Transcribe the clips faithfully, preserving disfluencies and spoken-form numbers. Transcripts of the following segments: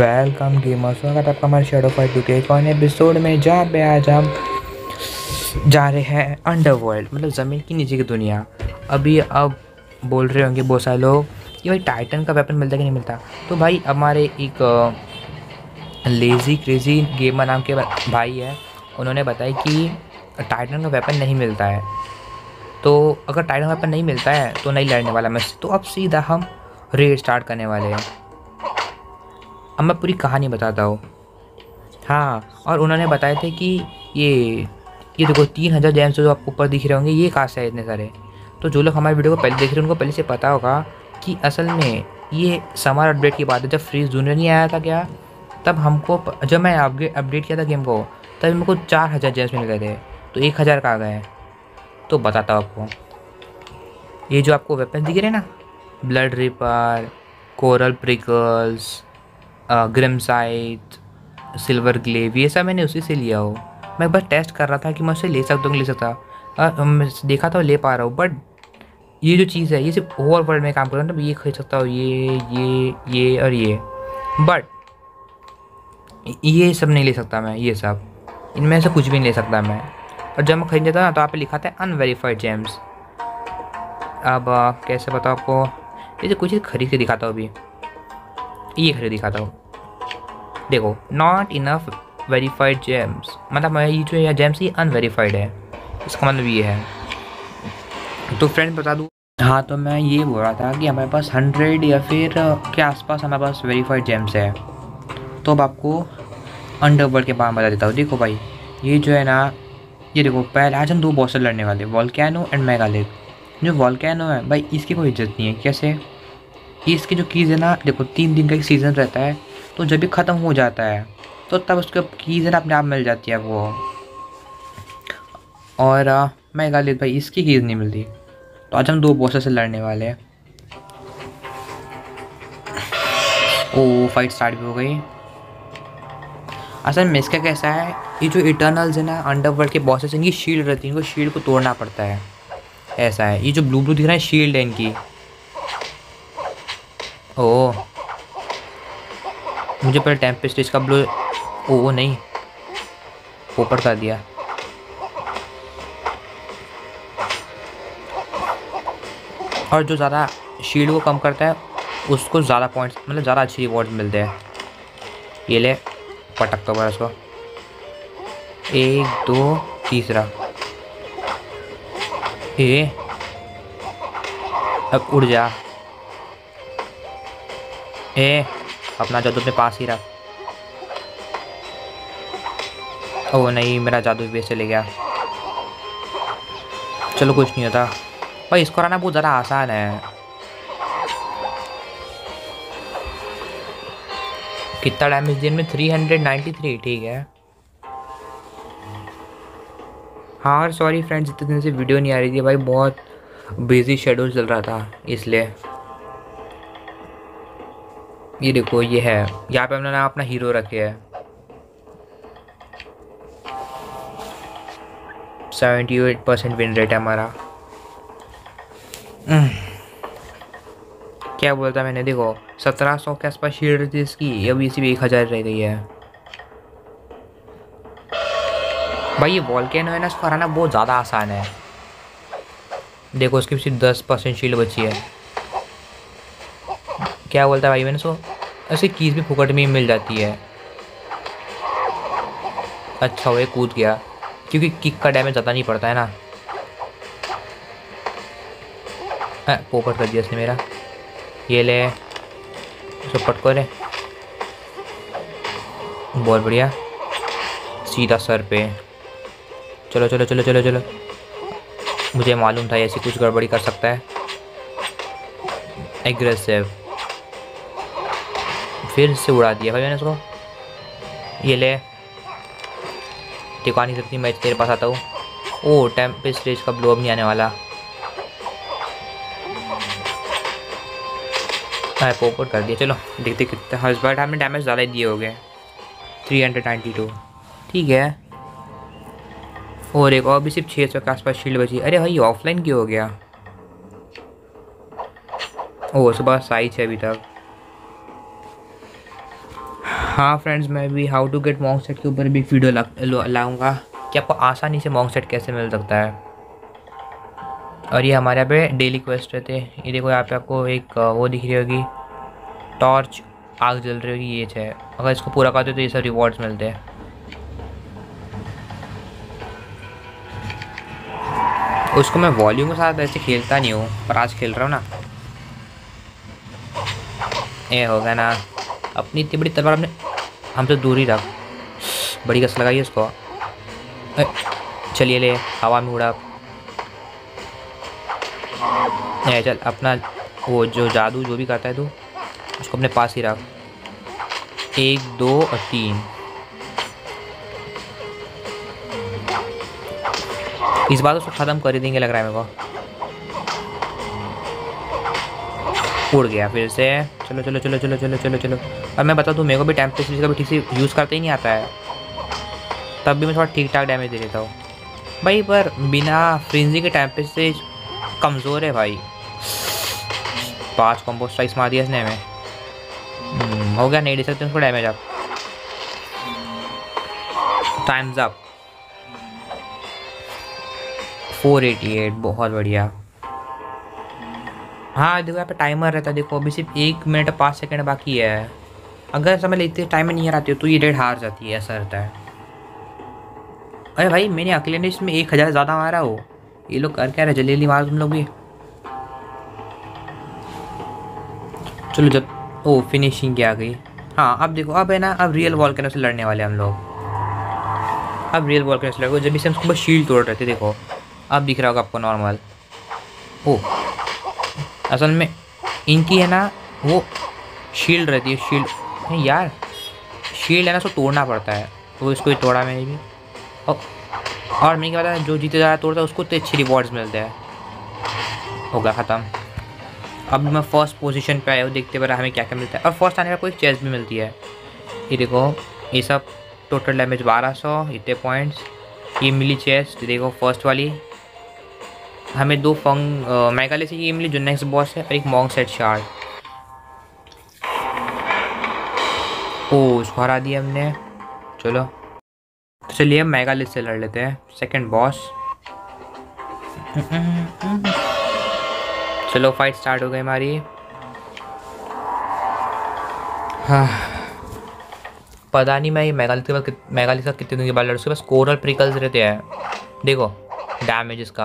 Welcome gamers, स्वागत है आपका हमारे शैडो फाइट टू के एक और एपिसोड में, जहाँ पे आज हम जा रहे हैं अंडरवर्ल्ड, मतलब ज़मीन की नीचे की दुनिया। अभी अब बोल रहे होंगे बहुत सारे लोग कि भाई टाइटन का वेपन मिलता है कि नहीं मिलता। तो भाई हमारे एक लेज़ी क्रेज़ी गेमर नाम के भाई है, उन्होंने बताया कि टाइटन का वेपन नहीं मिलता है। तो अगर टाइटन का वेपन नहीं मिलता है तो नहीं लड़ने वाला मैं। तो अब सीधा हम रेड स्टार्ट करने वाले हैं। अब मैं पूरी कहानी बताता हूँ। हाँ, और उन्होंने बताए थे कि ये ये देखो तीन हज़ार जेम्स जो आपको ऊपर दिख रहे होंगे, ये कहाँ से है इतने सारे। तो जो लोग हमारे वीडियो को पहले देख रहे हैं उनको पहले से पता होगा कि असल में ये समर अपडेट की बात है। जब फ्रीज जूनियर नहीं आया था क्या, तब हमको जब मैं अपडेट अपडेट किया था गेम को, तब मेरे को चार हज़ार जेम्स मिल गए थे। तो एक हज़ार का आ गए। तो बताता हूँ आपको, ये जो आपको वेपन दिख रहे हैं ना, blood reaper, coral prickles, grimsight, silver glaive, ये सब मैंने उसी से लिया हो। मैं बस टेस्ट कर रहा था कि मैं उसे ले सकता हूँ, ले सकता। और मैं देखा था ले पा रहा हूँ, बट ये जो चीज़ है ये सिर्फ ओवर वर्ल्ड में काम कर रहा है। ये खरीद सकता हूँ, ये ये ये और ये, बट ये सब नहीं ले सकता मैं। ये सब इनमें से कुछ भी नहीं ले सकता मैं। और जब मैं खरीद लेता ना तो यहाँ पे लिखा था अनवेरीफाइड जेम्स। अब आ, कैसे बताओ आपको, जैसे कुछ खरीद के दिखाता हूँ। अभी ये खरीद दिखाता हूँ, देखो, नॉट इनफ वेरीफाइड जेम्स, मतलब ये जो है जेम्स ये अनवेरीफाइड है, इसका मतलब ये है। तो फ्रेंड बता दूँ, हाँ, तो मैं ये बोल रहा था कि हमारे पास हंड्रेड या फिर के आसपास हमारे पास वेरीफाइड जेम्स है। तो अब आपको अंडरवर्ल्ड के बारे में बता देता हूँ। देखो भाई, ये जो है ना, ये देखो, पहले आज हम दो बॉस से लड़ने वाले, वोल्केनो एंड मेगालिथ। जो वोल्केनो है भाई, इसकी कोई इज्जत नहीं है। कैसे, इसकी जो कीज़ है ना, देखो तीन दिन का एक सीज़न रहता है, तो जब भी ख़त्म हो जाता है तो तब उसके कीज़ है ना अपने आप मिल जाती है वो। और मेगालिथ भाई, इसकी कीज़ नहीं मिलती। तो आज हम दो बॉसेस से लड़ने वाले हैं। ओ, फाइट स्टार्ट भी हो गई। असल में इसका कैसा है, ये जो इटर्नल्स है ना, अंडरवर्ल्ड के बॉसेस, इनकी शील्ड रहती है, इनको शील्ड को तोड़ना पड़ता है। ऐसा है, ये जो ब्लू ब्लू दिख रहा है शील्ड है इनकी। ओ, मुझे पहले टेम्पेस्ट का ब्लू, ओ नहीं, ऊपर कर दिया। और जो ज़्यादा शील्ड को कम करता है उसको ज़्यादा पॉइंट्स, मतलब ज़्यादा अच्छी रिवॉर्ड्स मिलते हैं। ये ले, पटक तो बस, एक दो तीसरा, ए अब उड़ जा। ए अपना जादू अपने पास ही रख। ओ नहीं, मेरा जादू भी से ले गया। चलो कुछ नहीं होता भाई, इसको हराना बहुत ज़्यादा आसान है। कितना डैमेज दिन में, थ्री हंड्रेड नाइन्टी थ्री, ठीक है। हाँ, सॉरी फ्रेंड्स, इतने दिन से वीडियो नहीं आ रही थी भाई, बहुत बिजी शेड्यूल चल रहा था इसलिए। ये देखो, ये है, यहाँ पे हमने अपना हीरो रखे है। Seventy eight percent win rate है हमारा। क्या बोलता मैंने, देखो सत्रह सौ के आसपास शील्ड थी इसकी, अभी सिर्फ एक हज़ार रह गई है। भाई ये वोल्केनो है ना, इसको हराना बहुत ज़्यादा आसान है। देखो उसकी सिर्फ दस परसेंट शील्ड बची है। क्या बोलता है भाई, मैंने सो ऐसे कीज भी फुकट में मिल जाती है। अच्छा वो कूद गया, क्योंकि किक का डैमेज ज़्यादा नहीं पड़ता है ना। पोपट कर दिया इसने मेरा। ये ले, सब पटको रे, बहुत बढ़िया, सीधा सर पे। चलो चलो चलो चलो चलो, मुझे मालूम था ऐसी कुछ गड़बड़ी कर सकता है। एग्रेसिव, फिर से उड़ा दिया भाई मैंने इसको। ये ले, टिका नहीं सकती, मैं तेरे पास आता हूँ। ओ, टेम्पेस्ट स्टेज का ब्लो अब नहीं आने वाला। हाँ, पोपट कर दिया। चलो देखते कितने, हर बार हमें डैमेज ज़्यादा ही दिए हो गए, थ्री हंड्रेड नाइन्टी टू, ठीक है। और एक और भी सिर्फ छः सौ के आसपास शील्ड बची। अरे भाई ऑफलाइन क्यों हो गया। ओ, सुबह साइज है अभी तक। हाँ फ्रेंड्स, मैं भी how to get monk set के ऊपर भी एक वीडियो लाऊंगा कि आपको आसानी से मॉन्क सेट कैसे मिल सकता है। और ये हमारे यहाँ पे डेली क्वेस्ट रहते हैं। ये देखो यहाँ पे आपको एक वो दिख रही होगी, टॉर्च, आग जल रही होगी, ये है। अगर इसको पूरा करते हो तो ये सब रिवॉर्ड्स मिलते हैं। उसको मैं वॉल्यूम के साथ ऐसे खेलता नहीं हूँ, पर आज खेल रहा हूँ ना। ये हो गया ना, अपनी इतनी बड़ी तलवार अपने हमसे दूर ही रख। बड़ी कस लगाई है उसको। चलिए ले, हवा में उड़ा। ए चल, अपना वो जो जादू जो भी करता है तू, उसको अपने पास ही रख। एक, दो और तीन। इस बार उसको ख़त्म कर ही देंगे लग रहा है मेरे को। उड़ गया फिर से। चलो चलो चलो चलो चलो चलो चलो। अब मैं बता दूँ, मेरे को भी टेम्परेचर का भी ठीक से यूज़ करते ही नहीं आता है, तब भी मैं थोड़ा ठीक ठाक डैमेज दे देता हूँ भाई। पर बिना फ्रिंजी के टेम्परेचर से कमज़ोर है भाई। पांच कॉम्बो स्ट्राइक्स मार दिया इसने हमें। हो गया, नहीं दे सकते उसको डैमेज। अब times up. Four eighty eight, बहुत बढ़िया। हाँ देखो यहाँ पे टाइमर रहता है, देखो अभी सिर्फ एक मिनट पाँच सेकंड बाकी है। अगर समय लेते टाइमर नहीं आती हो तो ये रेड हार जाती है, ऐसा रहता है। अरे भाई मैंने अकेले ने इसमें एक हज़ार ज़्यादा मारा हो। ये लोग कर क्या रहे, जल्दी जल्दी मारो तुम लोग भी। चलो जब ओ फिनिशिंग क्या आ गई। हाँ अब देखो, अब है ना, अब रियल वॉल्केनो से लड़ने वाले हम लोग। अब रियल वॉल्केनो से लड़ो, जब भी से हमको बस शील्ड तोड़ रहे थे। देखो अब दिख रहा होगा आपको नॉर्मल। ओ असल में इनकी है ना वो शील्ड रहती है, शील्ड नहीं यार, शील्ड है ना, उसको तोड़ना पड़ता है। तो इसको ही तोड़ा मैंने भी। और और मैंने क्या बताया, जो जीते ज़्यादा तोड़ता है उसको तो अच्छी रिवॉर्ड्स मिलते हैं। हो गया ख़त्म। अब मैं फर्स्ट पोजीशन पे आया हूँ, देखते पर हमें क्या क्या मिलता है। और फर्स्ट आने का कोई चेस्ट भी मिलती है। ये देखो, ये सब टोटल डैमेज बारह सौ, इतने पॉइंट्स। ये मिली चेस्ट देखो फर्स्ट वाली, हमें दो फंग मैगाले से ये मिली जो नेक्स्ट बॉस है, और एक मॉन्क सेट शार्ड। ओ उसको हरा दिया हमने। चलो तो चलिए हम मेगालिथ से लड़ लेते हैं, सेकंड बॉस। चलो फाइट स्टार्ट हो गई हमारी। हाँ पता नहीं मैं ये मेगालिथ के बाद मेगालिथ का कितने दिन के बाद लड़। उसके पास कोरल प्रिकल्स रहते हैं। देखो डैमेज इसका,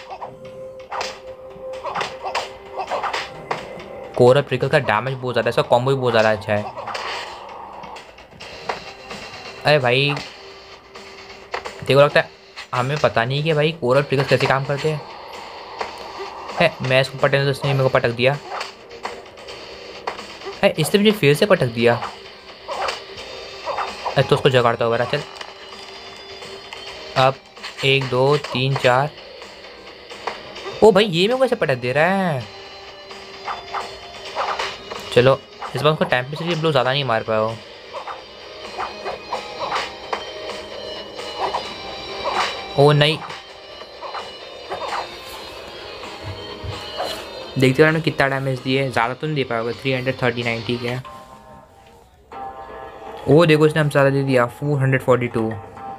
कोरल प्रिकल का डैमेज बहुत ज़्यादा है, इसका कॉम्बो भी बहुत ज़्यादा अच्छा है। अरे भाई देखो, लगता है हमें पता नहीं कि भाई कोरल प्रिकल्स कैसे काम करते हैं। है मैं इसको पटकने तो इसने मेरे को पटक दिया है, इसने मुझे फिर से पटक दिया। अरे तो उसको जगाड़ता होगा। चल अब एक दो तीन चार। ओ भाई ये मेरे को कैसे पटक दे रहा है। चलो इस बार उसको टेम्परेचर ब्लो ज़्यादा नहीं मार पाया हो। ओ नहीं, देखते हो कितना डैमेज दिए। ज़्यादा तो नहीं दे पाओगे, थ्री हंड्रेड थर्टी नाइन ठीक है। ओ देखो इसने हम ज़्यादा दे दिया, फोर हंड्रेड फोर्टी टू।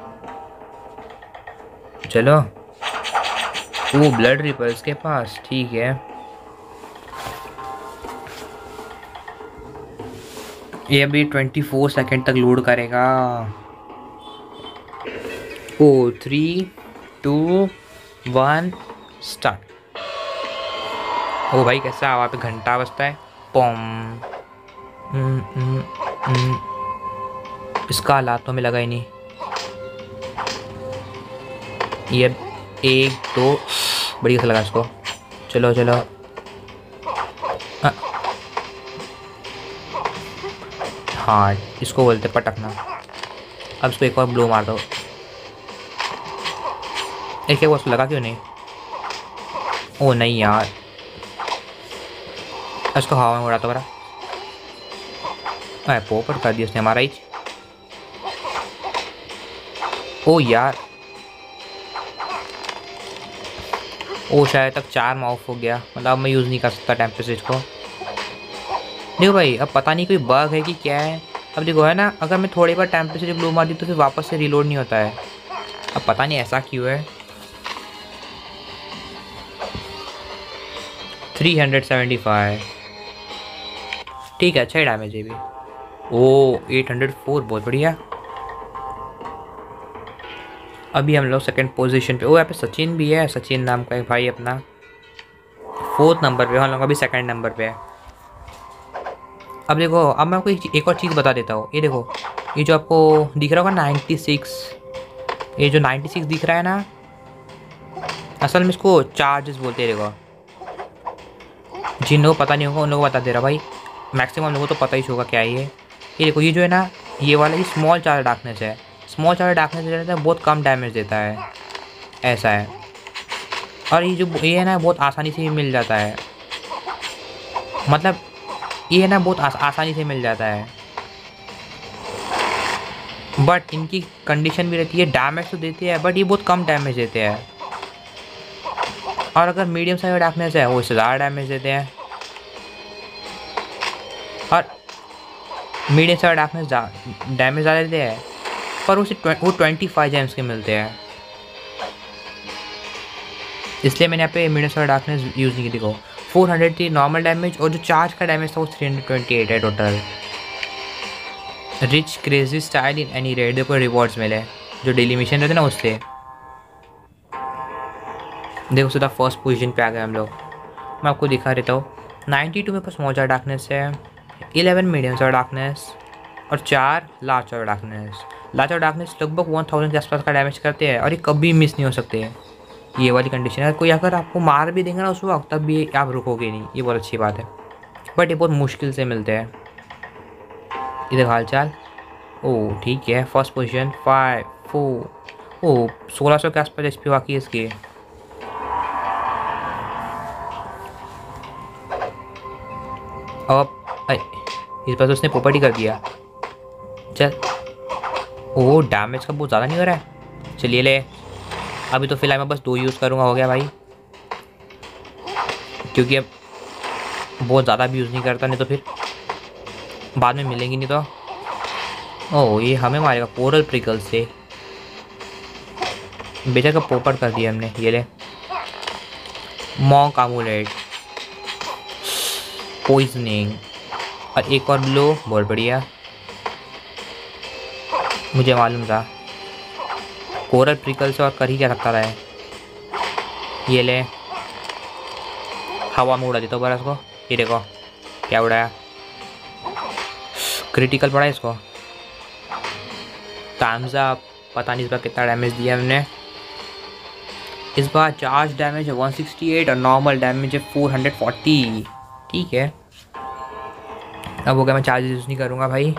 चलो वो ब्लड रिपर इसके पास, ठीक है। ये अभी ट्वेंटी फोर सेकेंड तक लोड करेगा। ओ थ्री टू वन स्टार्ट। ओ भाई कैसा वहाँ पे घंटा बजता है, पॉम। इसका हालातों में लगा ही नहीं। ये एक दो बढ़िया से लगा इसको। चलो चलो आ, हाँ इसको बोलते पटकना। अब इसको एक और ब्लो मार दो। एक एक लगा क्यों नहीं। ओ नहीं यार, इसको हवा में उड़ा तो बरा। अरे पोपट कर दिया उसने हमारा ही। ओ यार, ओ शायद तक चार में ऑफ हो गया, मतलब मैं यूज़ नहीं कर सकता टेम्परेचर को। देखो भाई अब पता नहीं कोई बग है कि क्या है, अब देखो है ना, अगर मैं थोड़ी बार टेम्परेचर ग्लू मार दी तो फिर वापस से रिलोड नहीं होता है। अब पता नहीं ऐसा क्यों है। थ्री हंड्रेड सेवेंटी फाइव ठीक है, अच्छा ही डैमेज है भी। ओ एट हंड्रेड फोर बहुत बढ़िया। अभी हम लोग सेकंड पोजीशन पे। ओ यहाँ पे सचिन भी है, सचिन नाम का एक भाई अपना फोर्थ नंबर पे, हम लोग अभी सेकंड नंबर पे है। अब देखो, अब मैं आपको एक, एक और चीज़ बता देता हूँ। ये देखो, ये जो आपको दिख रहा होगा नाइन्टी सिक्स, ये जो नाइन्टी सिक्स दिख रहा है ना, असल में इसको चार्जेस बोलते हैं। देखो, जिन लोगों को पता नहीं होगा उन लोगों को बता दे रहा भाई, मैक्सिमम लोगों को तो पता ही होगा क्या है ये। ये देखो, ये जो है ना, ये वाला ये स्मॉल चार्ज डार्कनेस है। स्मॉल चार्ज डार्कनेस जो रहता है बहुत कम डैमेज देता है, ऐसा है। और ये जो ये है ना, बहुत आसानी से मिल जाता है, मतलब ये है ना बहुत आस, आसानी से मिल जाता है। बट इनकी कंडीशन भी रहती है, डैमेज तो देते हैं बट ये बहुत कम डैमेज देते हैं। और अगर मीडियम साइज डार्कनेस है वो इससे ज़्यादा डैमेज देते हैं। और मीडियम साइज डार्कनेस डैमेज ज़्यादा देते हैं, पर उसे वो ट्वेंटी फाइव जेम्स के मिलते हैं, इसलिए मैंने यहाँ पे मीडियम साइज डार्कनेस यूज़ नहीं की। देखो फोर हंड्रेड थी नॉर्मल डैमेज, और जो चार्ज का डैमेज था वो थ्री हंड्रेड ट्वेंटी एट है total. Rich crazy style in any raid, देखो रिवॉर्ड्स मिले जो डेली मिशन रहते ना उससे। देखो सीधा फर्स्ट पोजीशन पे आ गए हम लोग। मैं आपको दिखा देता हूँ, नाइन्टी टू मेरे पास स्मॉल चार्ज डार्कनेस है, इलेवन मीडियम चार्ज डार्कनेस और चार large charge darkness. Large charge darkness लगभग वन थाउजेंड के आसपास का डैमेज करते हैं और ये कभी मिस नहीं हो सकते। ये वाली कंडीशन है, कोई अगर आपको मार भी देंगे ना उस वक्त तब भी आप रुकोगे नहीं, ये बहुत अच्छी बात है। बट ये बहुत मुश्किल से मिलते हैं। इधर हाल चाल, ओ ठीक है, फर्स्ट पोजीशन फाइव फोर ओ सोलह सौ के आसपास एच पी बाकी है इसकी। अब इस बार तो उसने पोपट कर दिया। चल, ओ डैमेज का बहुत ज़्यादा नहीं हो रहा है। चलिए ले, अभी तो फिलहाल मैं बस दो यूज़ करूँगा, हो गया भाई, क्योंकि अब बहुत ज़्यादा भी यूज़ नहीं करता, नहीं तो फिर बाद में मिलेंगी नहीं तो। ओह ये हमें मारेगा कोरल प्रिकल से, बेचा का पोपट कर दिया हमने। ये ले मॉन्क आमुलेट, पॉइजनिंग और एक और ब्लो, बहुत बढ़िया। मुझे मालूम था कोरल प्रिकल से और कर ही क्या सकता रहा है। ये ले हवा में उड़ा देता हूँ बरस को। ये देखो क्या उड़ाया, क्रिटिकल पड़ा इसको। टाइम्स अप, पता नहीं इस बार कितना डैमेज दिया हमने। इस बार चार्ज डैमेज है वन सिक्सटी एट और नॉर्मल डैमेज है फोर हंड्रेड फोर्टी। ठीक है, अब हो गया, मैं चार्ज यूज़ नहीं करूँगा भाई।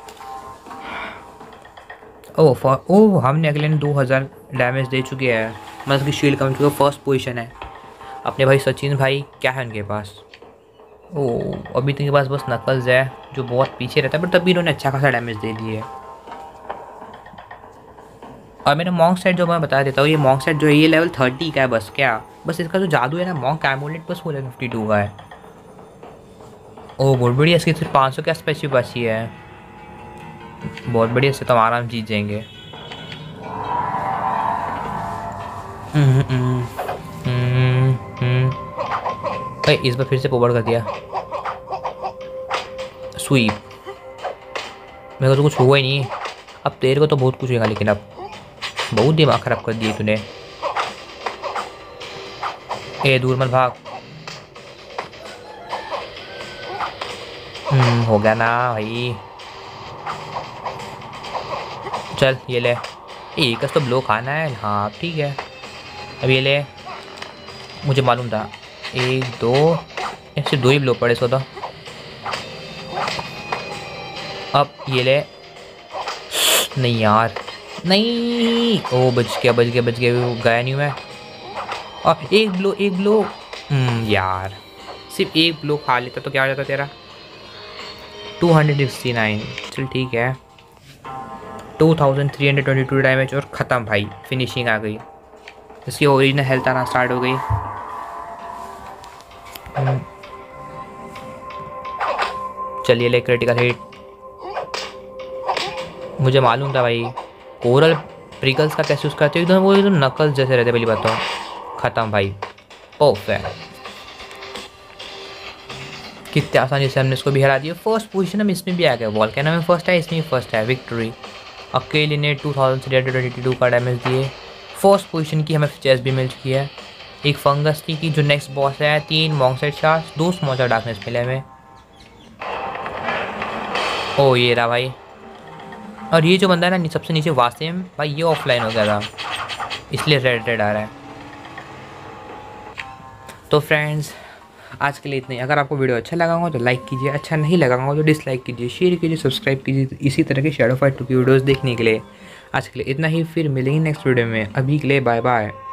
ओह फॉर ओह हमने अगले ने दो हज़ार डैमेज दे चुके हैं, मतलब उसकी शील्ड कम चुका, फर्स्ट पोजीशन है। अपने भाई सचिन भाई क्या है उनके पास, ओह अभी तो इनके पास बस नकल्स है जो बहुत पीछे रहता है, बट तभी इन्होंने अच्छा खासा डैमेज दे दिए। और मैंने मॉन्क सेट जो मैं बता देता हूँ, ये मॉन्क सेट जो है ये लेवल थर्टी का है बस। क्या बस इसका जो जादू है ना मॉन्क एमुलेट, बस वो लेवल फिफ्टी टू का है। ओह बहुत बढ़िया, इसकी सिर्फ पाँच सौ के आसपास बची है, बहुत बढ़िया, इससे तो हम आराम जीत जाएंगे। अरे इस बार फिर से पोपट कर दिया, स्वीप। मेरे को तो कुछ हुआ ही नहीं, अब तेरे को तो बहुत कुछ होगा, लेकिन अब बहुत दिमाग खराब कर दिए तूने। ए दूर मत भाग। हम्म हो गया ना भाई, चल ये ले, एक तो ब्लो खाना है। हाँ ठीक है, अब ये ले, मुझे मालूम था एक दो ऐसे दो ही ब्लो पड़े इसको तो। अब ये ले, नहीं यार नहीं, ओ बच गया बच गया बच गया, गया नहीं मैं। और एक ब्लो एक ब्लो, हम्म यार सिर्फ एक ब्लो खा लेता तो क्या हो जाता तेरा, टू हंड्रेड सिक्सटी नाइन। चल ठीक है, two thousand three hundred twenty two damage और ख़त्म भाई, फिनिशिंग आ गई। इसकी ओरिजिनल हेल्थ आना स्टार्ट हो गई। चलिए ले क्रिटिकल हिट, मुझे मालूम था भाई। कोरल प्रिकल्स का कैसे यूज़ करते हो, एकदम वो एकदम नकल्स जैसे रहते, पहली बात तो ख़त्म भाई। परफेक्ट, कितने आसानी से हमने इसको भी हरा दिया। फर्स्ट पोजीशन हम इसमें भी आ गए, वॉल्केनो में फर्स्ट है, इसमें भी फर्स्ट है। विक्ट्री। अकेले ने two thousand three hundred twenty two का डैमेज दिए। फर्स्ट पोजीशन की हमें चेस्ट भी मिल चुकी है। एक फंगस की, की जो नेक्स्ट बॉस है। तीन मॉन्स्टर चार्ज, दो स्मॉलर डार्कनेस मिले हमें। ओ ये रहा भाई। और ये जो बंदा है ना सबसे नीचे वासिम भाई, ये ऑफलाइन हो गया था इसलिए रेड रेड आ रहा है। तो फ्रेंड्स आज के लिए इतना ही। अगर आपको वीडियो अच्छा लगा हो तो लाइक कीजिए, अच्छा नहीं लगा हो तो डिसलाइक कीजिए, शेयर कीजिए, सब्सक्राइब कीजिए इसी तरह के शैडो फाइट टू की वीडियोस देखने के लिए। आज के लिए इतना ही, फिर मिलेंगे नेक्स्ट वीडियो में। अभी के लिए बाय बाय।